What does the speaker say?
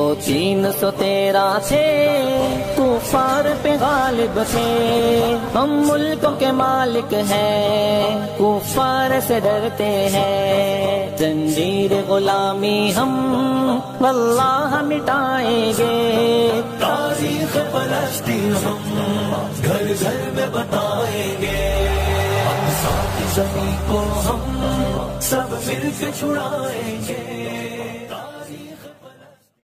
313 थे, कुफार पे गालिब थे। हम मुल्कों के मालिक हैं, कुफार से डरते हैं। जंजीर गुलामी हम वल्लाह मिटाएंगे। तारीख फलस्तीन हम घर घर में बताएंगे। हम साथ जमीन को हम सब मिलकर छुड़ाएंगे।